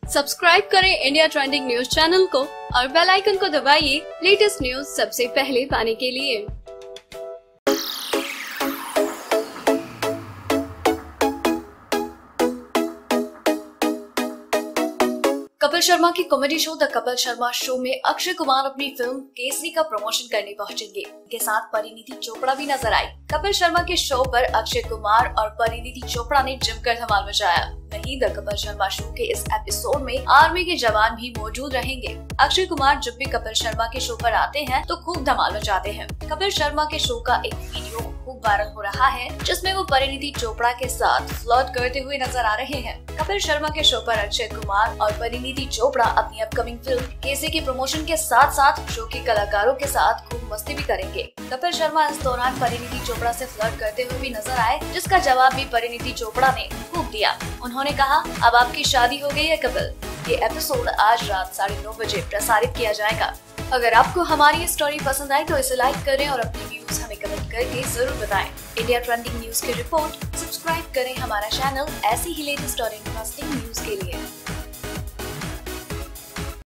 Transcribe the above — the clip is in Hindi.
सब्सक्राइब करें इंडिया ट्रेंडिंग न्यूज चैनल को और बेल आइकन को दबाइए लेटेस्ट न्यूज सबसे पहले पाने के लिए। कपिल शर्मा की comedy show the Kapil Sharma show में अक्षय कुमार अपनी फिल्म केसरी का प्रमोशन करने पहुंचेंगे। उनके साथ परिणीति चोपड़ा भी नजर आई। कपिल शर्मा के शो पर अक्षय कुमार और परिणीति चोपड़ा ने जमकर धमाल मचाया। वहीं द कपिल शर्मा शो के इस एपिसोड में आर्मी के जवान भी मौजूद रहेंगे। अक्षय कुमार जब भी कपिल शर्मा के शो पर आते हैं तो खूब धमाल मचाते हैं। कपिल शर्मा के शो का एक वीडियो खूब वायरल हो रहा है जिसमें वो परिणीति चोपड़ा के साथ फ्लर्ट करते हुए नजर आ रहे हैं। कपिल शर्मा के शो पर अक्षय कुमार और परिणीति चोपड़ा अपनी अपकमिंग फिल्म केसरी के प्रमोशन के साथ साथ शो के कलाकारों के साथ खूब मस्ती भी करेंगे। कपिल शर्मा इस दौरान परिणीति चोपड़ा से फ्लर्ट करते हुए भी नजर आए, जिसका जवाब भी परिणीति चोपड़ा ने खूब दिया। उन्होंने कहा, अब आपकी शादी हो गई है कपिल। ये एपिसोड आज रात 9:30 बजे प्रसारित किया जाएगा। अगर आपको हमारी स्टोरी पसंद आई तो इसे लाइक करें और अपने व्यूज हमें कमेंट करके जरूर बताएं। इंडिया ट्रेंडिंग न्यूज की रिपोर्ट। सब्सक्राइब करें हमारा चैनल ऐसी ही लेटेस्ट और इंटरेस्टिंग न्यूज के लिए।